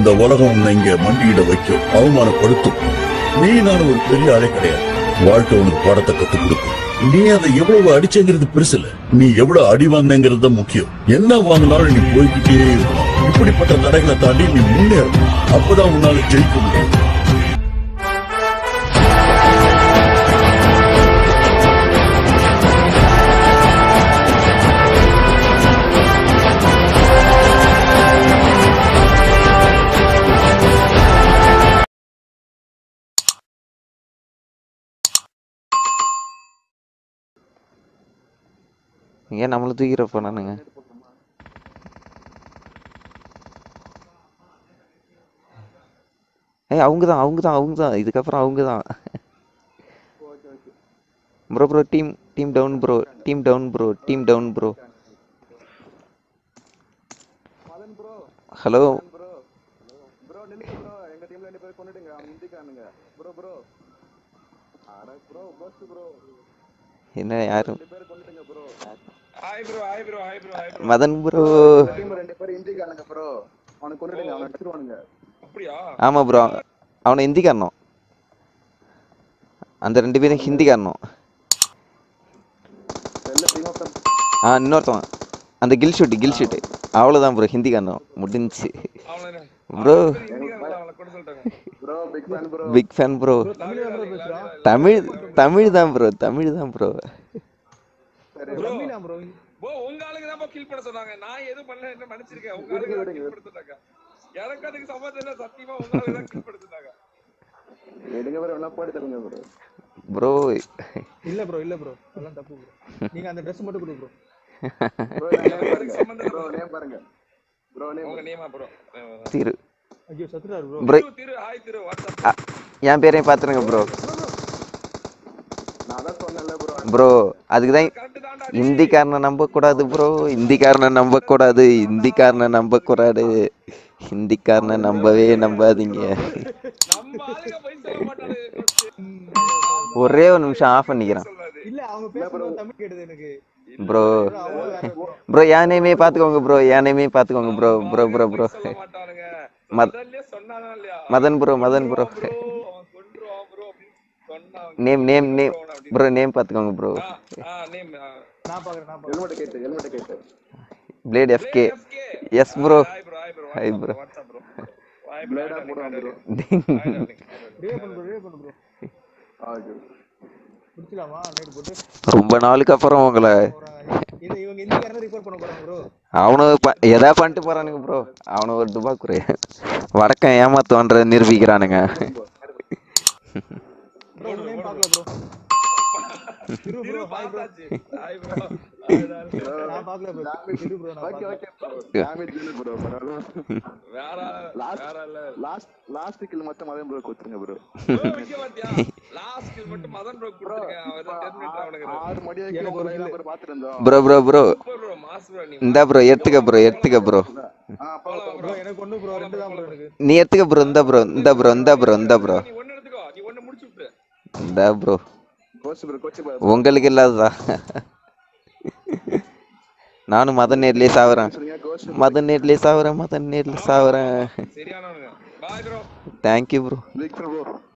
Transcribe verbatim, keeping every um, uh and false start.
இந்த உலகம் உன்னை இங்க மண்டியிட வைக்கும், அவமானப்படுத்தும். நீ நான் ஒரு பெரிய ஆளே கிடையாது. வாழ்க்கை உனக்கு பாடத்தை கத்துக் கொடுக்கும். நீ அதை எவ்வளவு அடிச்சங்கிறது பெருசு இல்ல, நீ எவ்வளவு அடி வாங்கினங்கிறது தான் முக்கியம். என்ன வாங்கினாலும் நீ போய்கிட்டே இருக்கணும். இப்படிப்பட்ட தடைகளை தாண்டி நீ முன்னேறணும். அப்பதான் உன்னால ஜெயிக்க முடியும். ஏன் நம்மள தூக்கிறப்ப நானுங்க ஏய் அவங்க தான் அவங்க தான் அவங்க தான் இதுக்கப்புறம் அவங்க தான் bro bro team team down bro team down bro team down bro hello என்ன யாரும் மதன் ப்ரோ ஆமா ப்ரோ அவனை ஹிந்திக்காரனும் அந்த ரெண்டு பேரும் ஹிந்திக்காரனும் ஆ இன்னொருத்தவன் அந்த கில் ஷூட் கில் ஷூட் அவ்வளோதான் ப்ரோ ஹிந்திக்காரனும் முடிஞ்சு bro big fan bro Tamil Tamil தான் ப்ரோ தமிழ் தான் ப்ரோ உங்க ஆளுங்க தான் கில் பண்ண சொன்னாங்க. நான் எதுவும் பண்ணல, என்ன மன்னிச்சிருக்கேன். உங்க ஆளுங்க தான் கில் பண்ண சொன்னாங்க. எனக்கு அதுக்கு சம்பந்தம் இல்ல, சத்தியமா உங்க ஆளுங்க தான் கில் பண்ண சொன்னாங்க. எடுங்க ப்ரோ, எல்லாம் போட்டு தருங்க ப்ரோ. ப்ரோ இல்ல ப்ரோ இல்ல ப்ரோ அதெல்லாம் தப்பு ப்ரோ. நீங்க அந்த Dress மட்டும் கொடுங்க ப்ரோ. ப்ரோ எனக்கு சம்பந்தம் ப்ரோ. நேம் பாருங்க ப்ரோ. நேம் உங்க நேமா ப்ரோ? திரு. ஐயோ சத்ரார் bro. Bro Thiru hi Thiru WhatsApp. என் பேரையும் பாத்துருங்க ப்ரோ. நான் தான் சொன்னேன்ல ப்ரோ. ப்ரோ அதுக்கு தான் ஹிந்திக்காரனை நம்ப கூடாது ப்ரோ. ஹிந்திக்காரனை நம்ப கூடாது ஹிந்திக்காரனை நம்ப கூடாது ஹிந்திக்காரனை நம்பவே நம்பாதீங்க. ஒரே ஒரு நிமிஷம் ஆஃப் பண்ணிக்கிறேன். இல்ல அவங்க பேசுறது தமிழ் கேட்டது எனக்கு. ப்ரோ ப்ரோ என் நேமே பாத்துக்கோங்க ப்ரோ. என் நேமே பாத்துக்கோங்க bro. Bro bro bro Madan bro Madan bro name name name bro name பாத்துக்கோங்க ப்ரோ. நான் பாக்குறேன் நான் ஹெல்மெட் கேட்டு ஹெல்மெட் கேட்டு plate FK S bro. Hi bro WhatsApp bro. Hi plate போடுங்க ப்ரோ. ரீவ் பண்ணு ப்ரோ ரீவ் பண்ணு ப்ரோ. ஆஜு புடிச்சலாமா நைட் போட்டு ரொம்ப நாளுக்கு அப்புறம் உங்களை இது இவங்க இந்திக்காரனை ரிப்போர்ட் பண்ண போறாங்க ப்ரோ. அவனு எதா பண்ணிட்டு போறானுங்க ப்ரோ. அவனு ஒரு துபாக்குரு வடக்கம் ஏமாத்துவான்ற நிரூபிக்கிறானுங்க. ப்ரோ நேம் பார்க்கல bro. Thiru bro hi bro. Hi bro. நான் பார்க்கல ப்ரோ. திரு ப்ரோ நான் ஓகே ஓகே ப்ரோ. டேமேஜ் இல்ல ப்ரோ. பரவாயில்லை. வேற வேற இல்ல. லாஸ்ட் லாஸ்ட் கில் மட்டும் மதன் ப்ரோ கொடுத்துங்க ப்ரோ. ப்ரோ இங்க பாத்தியா? லாஸ்ட் கில் மட்டும் மதன் ப்ரோ கொடுத்துங்க. அவர் டெர்மினேட் ஆவணுங்க. ஆறு மணி வரைக்கும் ஒரு லைன் ப்ரோ பாத்துட்டு இருந்தோம். Bro bro bro bro mass bro நீ. இந்த ப்ரோ எடுத்துக்க ப்ரோ எடுத்துக்க ப்ரோ. ஆ போலாம் ப்ரோ. எனக்கு ஒன்னு ப்ரோ ரெண்டு தான் ப்ரோ எனக்கு. நீ எடுத்துக்க ப்ரோ. இந்த ப்ரோ இந்த ப்ரோ இந்த ப்ரோ இந்த ப்ரோ நீ ஒன்னு எடுத்துக்கோ. நீ ஒன்னு முடிச்சு விட்டு. இந்த bro coach bro coach bro உங்களுக்கு இல்லாததா? நானும் மதன் நேர்லயே சாவறேன். மதன் நேர்லயே சாவறேன். மதன் நேர்ல சாவறேன். சரியானவங்க. Bye bro. Thank you bro. Bro